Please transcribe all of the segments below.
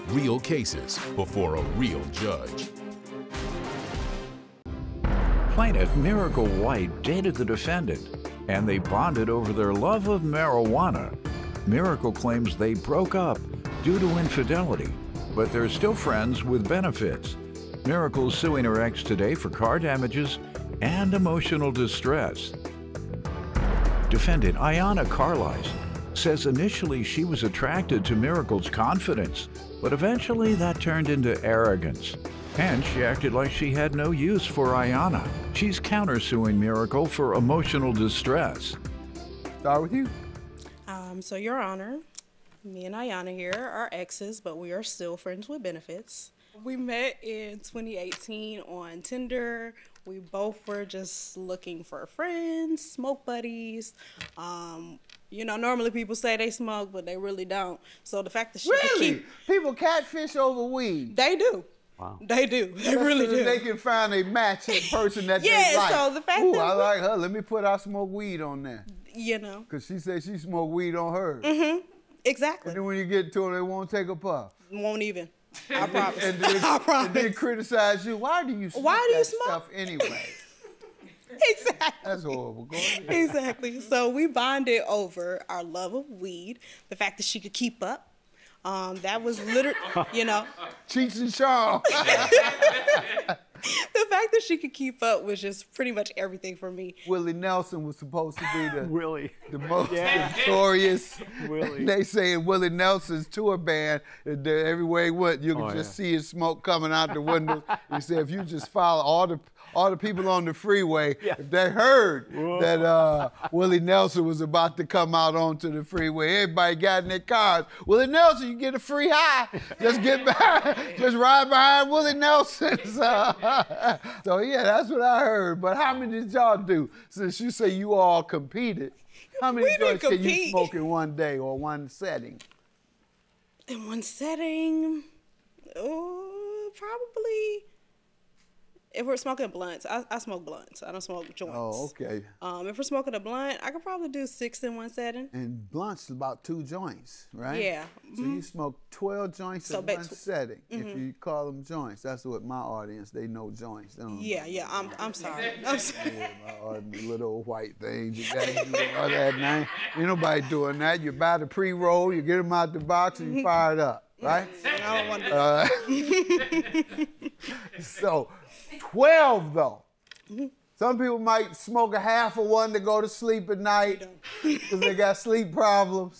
Real cases before a real judge. Plaintiff Miracle White dated the defendant, and they bonded over their love of marijuana. Miracle claims they broke up due to infidelity, but they're still friends with benefits. Miracle's suing her ex today for car damages and emotional distress. Defendant Ayanna Carlisle says initially she was attracted to Miracle's confidence, but eventually that turned into arrogance. And she acted like she had no use for Ayanna. She's countersuing Miracle for emotional distress. Start with you. So, Your Honor, me and Ayanna here are exes, but we are still friends with benefits. We met in 2018 on Tinder. We both were just looking for friends, smoke buddies. You know, normally people say they smoke, but they really don't. So the fact that she could keep... People catfish over weed. They do. Wow. They do. They really do. They can find a matching person that they like. Yeah, so the fact that... I like her. Let me put I smoke weed on there. You know. Because she said she smoked weed on hers. Mm-hmm. Exactly. And then when you get to them, they won't take a puff. Won't even. I promise. I promise. And then criticize you. Why do you smoke that stuff anyway? Exactly. That's horrible. Go ahead. Exactly. So we bonded over our love of weed, the fact that she could keep up. That was literally, you know. Cheech and Chong. The fact that she could keep up was just pretty much everything for me. Willie Nelson was supposed to be the most notorious. Willie. They say in Willie Nelson's tour band, that everywhere he went, you could just see his smoke coming out the window. He said, if you just follow all the people on the freeway, if they heard that Willie Nelson was about to come out onto the freeway, everybody got in their cars. Willie Nelson, you get a free high. Just get behind, just ride behind Willie Nelson. So yeah, that's what I heard. But how many did y'all do? Since you say you all competed, how many joints can you smoke in one day or one setting? In one setting, probably. If we're smoking blunts, I smoke blunts. I don't smoke joints. Oh, okay. If we're smoking a blunt, I could probably do 6 in one setting. And blunts is about 2 joints, right? Yeah. So you smoke 12 joints in one setting. If you call them joints, that's what my audience, they know joints. They don't know. I'm sorry. I'm sorry. Yeah, my audience, little white things. You got to do all that now. Ain't nobody doing that. You buy the pre-roll, you get them out the box, and you fire it up, right? I don't want to do that. So, 12 though. Some people might smoke a half of one to go to sleep at night because they got sleep problems.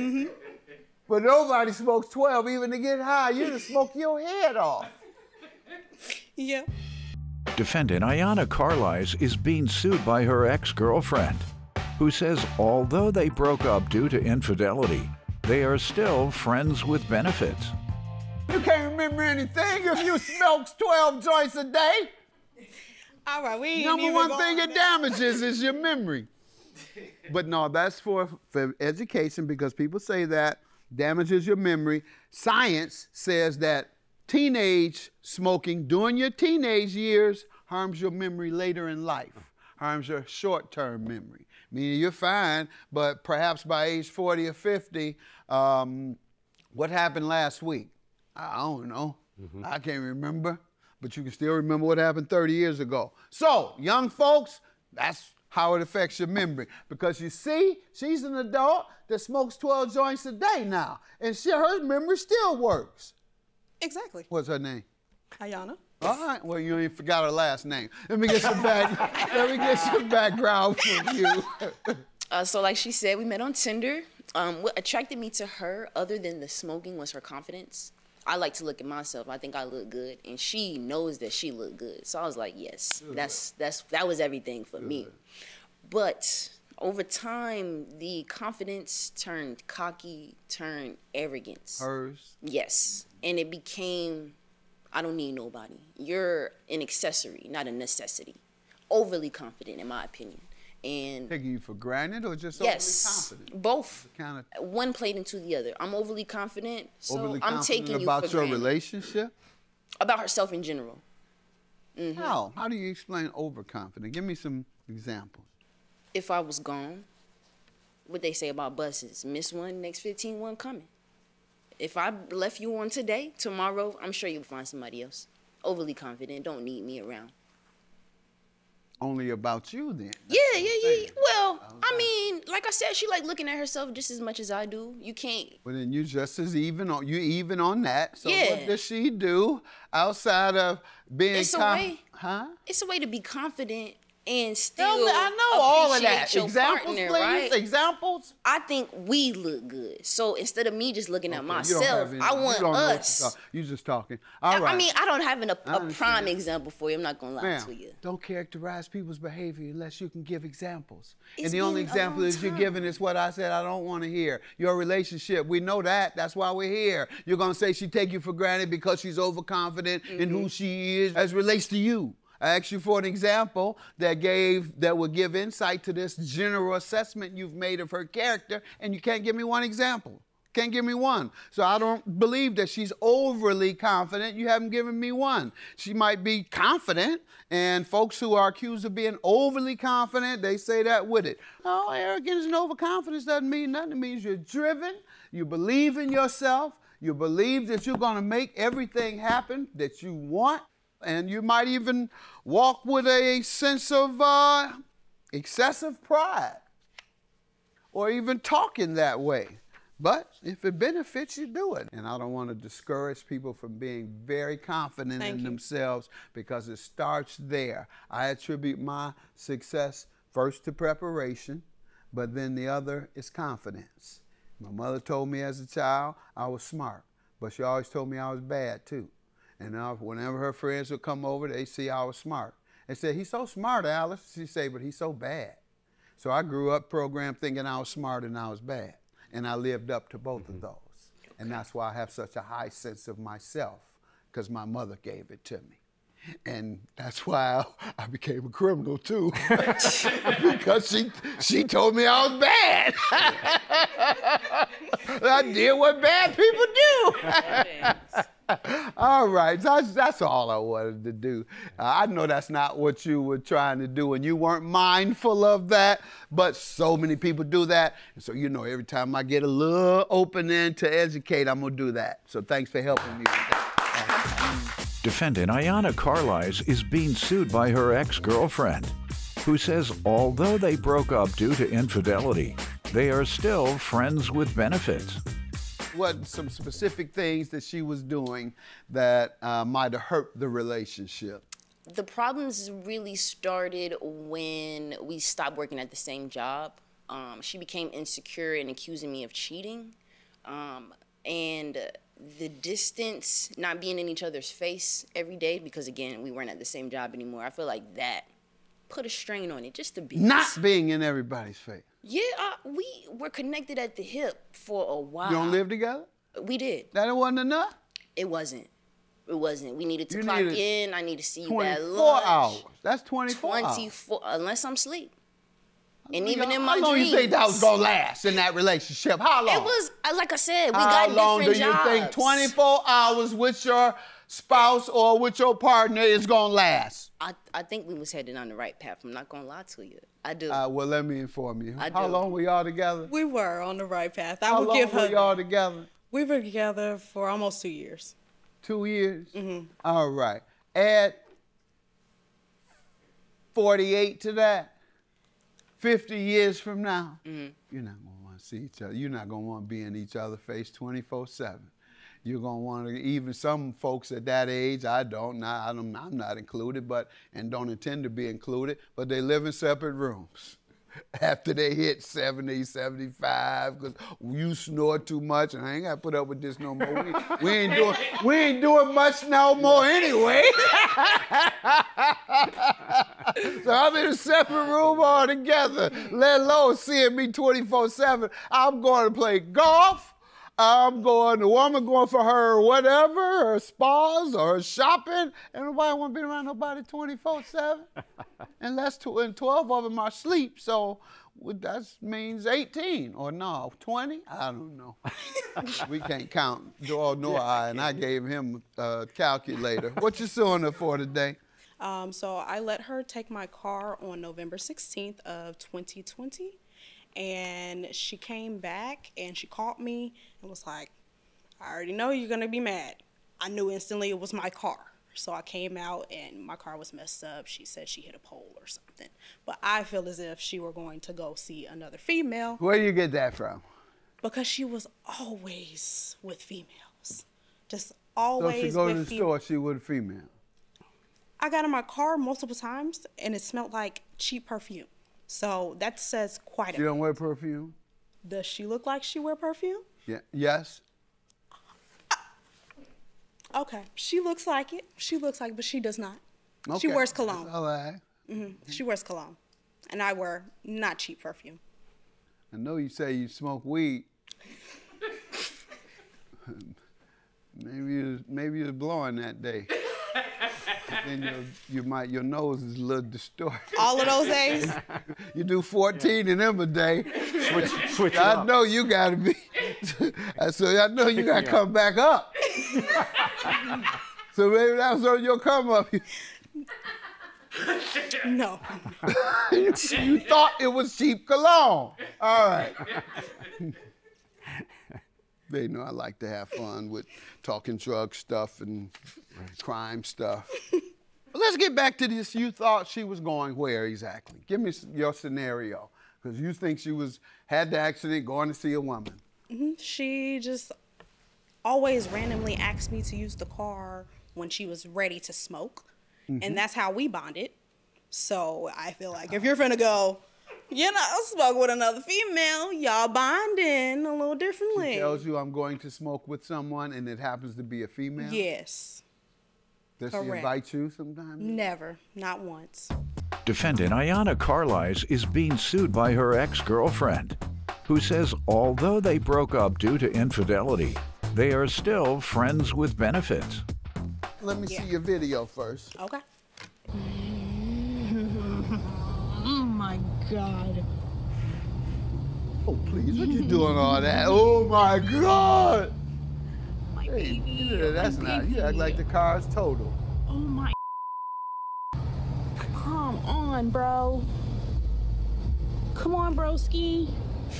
But nobody smokes 12 even to get high. You just smoke your head off. Yeah. Defendant Ayanna Carlisle is being sued by her ex-girlfriend, who says although they broke up due to infidelity, they are still friends with benefits. You can't remember anything if you smokes 12 joints a day. All right, we ain't Number one thing it damages is your memory. But no, that's for education because people say that damages your memory. Science says that teenage smoking during your teenage years harms your memory later in life, harms your short-term memory. Meaning you're fine, but perhaps by age 40 or 50, what happened last week? I don't know. I can't remember. But you can still remember what happened 30 years ago. So, young folks, that's how it affects your memory. Because you see, she's an adult that smokes 12 joints a day now. And her memory still works. Exactly. What's her name? Ayanna. All right, well, you ain't forgot her last name. Let me get some background from you. So like she said, we met on Tinder. What attracted me to her, other than the smoking, was her confidence. I like to look at myself. I think I look good, and she knows that she looked good. So I was like, yes, that was everything for me. But over time, the confidence turned cocky, turned arrogance. Hers? Yes, and it became, I don't need nobody. You're an accessory, not a necessity. Overly confident, in my opinion. And taking you for granted or just overly confident? Both. One played into the other. I'm overly confident, so I'm taking you for granted. About your relationship? About herself in general. How? How do you explain overconfident? Give me some examples. If I was gone, what they say about buses, miss one, next 15 one coming. If I left you on today, tomorrow, I'm sure you'll find somebody else. Overly confident, don't need me around. Only about you then. Yeah. Well, I mean, like I said, she like looking at herself just as much as I do. You can't. Well, then you just as even on that. So Yeah. what does she do outside of being It's a way. Huh? It's a way to be confident and still Tell me, I know all of that. appreciate your Examples, partner, please. right? Examples. I think we look good. So instead of me just looking at Okay, you don't myself, have any- I you want don't know what us. you just talking. All right. I mean, I don't have a understand. prime example for you. I'm not gonna lie Ma'am, to you. don't characterize people's behavior unless you can give examples. It's And the only been a example long that you're time. giving is what I said I don't want to hear. Your relationship, we know that. That's why we're here. You're going to say she take you for granted because she's overconfident in who she is as relates to you. I asked you for an example that would give insight to this general assessment you've made of her character, and you can't give me one example. Can't give me one. So I don't believe that she's overly confident. You haven't given me one. She might be confident, and folks who are accused of being overly confident, they say that with it. No, arrogance and overconfidence doesn't mean nothing. It means you're driven, you believe in yourself, you believe that you're going to make everything happen that you want, and you might even walk with a sense of excessive pride, or even talking that way. But if it benefits you, do it. And I don't want to discourage people from being very confident in themselves, because it starts there. I attribute my success first to preparation, but then the other is confidence. My mother told me as a child I was smart, but she always told me I was bad too. And whenever her friends would come over, they see I was smart. They said, "He's so smart, Alice." She'd say, "But he's so bad." So I grew up programmed thinking I was smart and I was bad. And I lived up to both of those. Okay. And that's why I have such a high sense of myself, because my mother gave it to me. And that's why I became a criminal too, because she told me I was bad. I did what bad people do. All right, that's all I wanted to do. I know that's not what you were trying to do, and you weren't mindful of that, but so many people do that. And so, every time I get a little opening to educate, I'm going to do that. So thanks for helping me with that. Defendant Ayanna Carlisle is being sued by her ex-girlfriend, who says although they broke up due to infidelity, they are still friends with benefits. What some specific things that she was doing that might have hurt the relationship? The problems really started when we stopped working at the same job. She became insecure and accusing me of cheating. And the distance, not being in each other's face every day, because again, we weren't at the same job anymore. I feel like that put a strain on it just a bit. Not being in everybody's face. Yeah, we were connected at the hip for a while. You don't live together? We did. That wasn't enough? It wasn't. It wasn't. We needed to clock in. I need to see you at 24 lunch. hours. That's 24 hours. 24, unless I'm asleep. And even in my dreams. How long dreams. you think that was going to last in that relationship? How long? It was, like I said, we got different jobs. How long do you think 24 hours with your spouse or with your partner is going to last? I think we was heading on the right path. I'm not going to lie to you. I do. Well, let me inform you. I How do. long were y'all together? We were on the right path. I How would long give her. were y'all together? We were together for almost 2 years. 2 years? Mm-hmm. All right. Add 48 to that. 50 years from now, you're not going to want to see each other. You're not going to want to be in each other's face 24/7. You're going to want to, even some folks at that age, I'm not included, and don't intend to be included, but they live in separate rooms. After they hit 70, 75, because you snore too much, and I ain't got to put up with this no more. We ain't doing much no more anyway. So I'm in a separate room altogether, let alone seeing me 24/7. I'm going to play golf. The woman going for her whatever, her spas or her shopping, and nobody want to be around nobody 24/7. Unless 12 of them are asleep, so that means 18 or no, 20? I don't know. We can't count, Joel nor I, and I gave him a calculator. What you suing her for today? So I let her take my car on November 16th of 2020. And she came back and she called me and was like, I already know you're gonna be mad. I knew instantly it was my car. So I came out and my car was messed up. She said she hit a pole or something. But I feel as if she were going to go see another female. Where do you get that from? Because she was always with females. Just always So she go to the store, she with a female. I got in my car multiple times and it smelled like cheap perfume. So that says quite a bit. She don't wear perfume? Does she look like she wear perfume? Yeah. Yes? Okay, she looks like it. She looks like it, but she does not. Okay. She wears cologne. All right. She wears cologne. And I wear not cheap perfume. I know you say you smoke weed. maybe you was blowing that day. Then your nose is a little distorted. All of those days? You do 14 of them a day. Switch it I up. know you gotta be. So I know you gotta come back up. So maybe that was on your come up. No. You thought it was cheap cologne. All right. They know I like to have fun with talking drug stuff and crime stuff. But let's get back to this. You thought she was going where exactly? Give me your scenario. Because you think she had the accident going to see a woman. She just always randomly asked me to use the car when she was ready to smoke. And that's how we bonded. So I feel like if you're finna go, smoke with another female, y'all bonding a little differently. She tells you I'm going to smoke with someone and it happens to be a female? Yes. Does she Correct. invite you sometimes? Never. Not once. Defendant Ayanna Carlisle is being sued by her ex-girlfriend, who says although they broke up due to infidelity, they are still friends with benefits. Let me see your video first. Okay. Oh my God. Oh, please, what you doing all that? Oh my God! My Hey, baby. that's my not, you baby. act like the car's total. Oh my. Come on, bro. Come on, broski.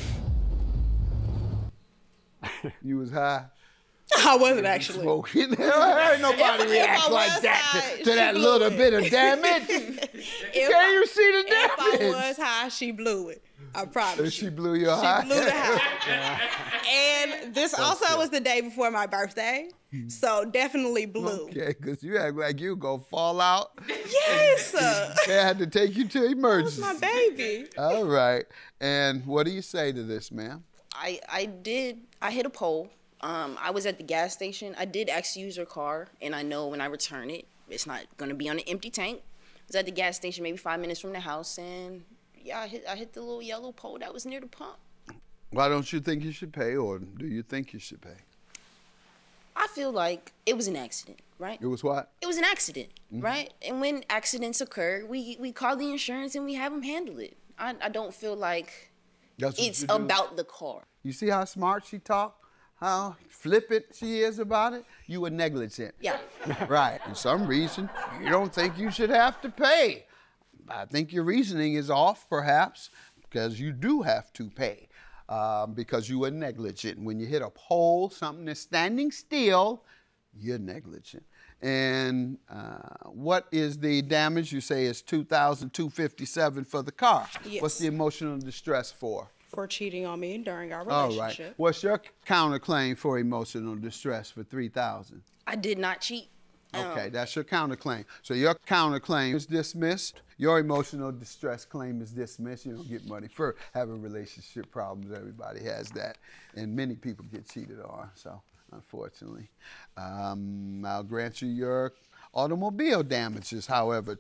You was high. I wasn't actually. Smoking. Ain't nobody If react I like was that high, to she that blew little it. bit of damage. Can you see the If I damage? was high, she blew it. I promise She you. blew your She high. blew the high. And this also was the day before my birthday. So definitely blew. Okay, because you act like you gonna fall out. Yes. They had to take you to That was emergency. my baby. All right. And what do you say to this, ma'am? I hit a pole. I was at the gas station. I did actually use her car, and I know when I return it, it's not gonna be on an empty tank. I was at the gas station maybe 5 minutes from the house, and yeah, I hit the little yellow pole that was near the pump. Why don't you think you should pay, or do you think you should pay? I feel like it was an accident, right? It was what? It was an accident, right? And when accidents occur, we call the insurance and we have them handle it. I don't feel like That's what it's you do. about the car. You see how smart she talked? How flippant she is about it? You were negligent. Yeah. Right. For some reason, you don't think you should have to pay. I think your reasoning is off, perhaps, because you do have to pay because you were negligent. When you hit a pole, something that's standing still, you're negligent. And what is the damage? You say it's $2,257 for the car. Yes. What's the emotional distress for? For cheating on me during our All relationship. right. What's your counterclaim for emotional distress for $3,000? I did not cheat. Okay, that's your counterclaim. So your counterclaim is dismissed. Your emotional distress claim is dismissed. You don't get money for having relationship problems. Everybody has that, and many people get cheated on. So unfortunately, I'll grant you your automobile damages. However,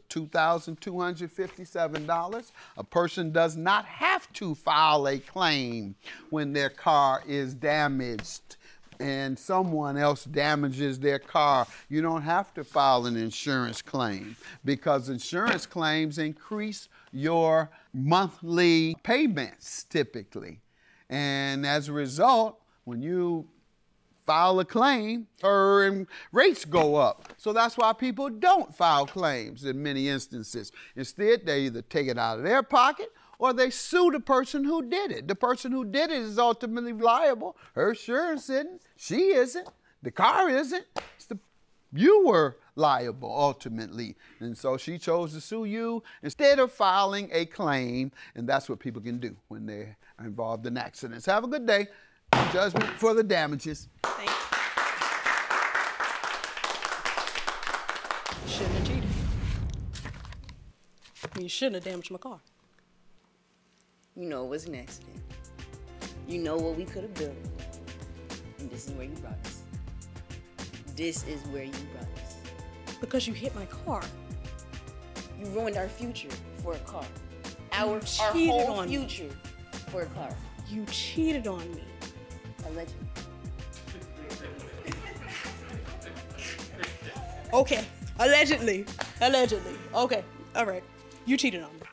$2,257. A person does not have to file a claim when their car is damaged and someone else damages their car. You don't have to file an insurance claim because insurance claims increase your monthly payments typically. And as a result, when you file a claim, her rates go up. So that's why people don't file claims in many instances. Instead, they either take it out of their pocket or they sue the person who did it. The person who did it is ultimately liable. Her insurance isn't. She isn't. The car isn't. You were liable ultimately. And so she chose to sue you instead of filing a claim. And that's what people can do when they're involved in accidents. Have a good day. Judgment for the damages. Thank you. You shouldn't have cheated. You shouldn't have damaged my car. You know it was an accident. You know what we could have built. And this is where you brought us. This is where you brought us. Because you hit my car. You ruined our future for a car. Our cheated whole on me. future for a car. You cheated on me. Allegedly. Okay. Allegedly. Allegedly. Okay. All right. You cheated on me.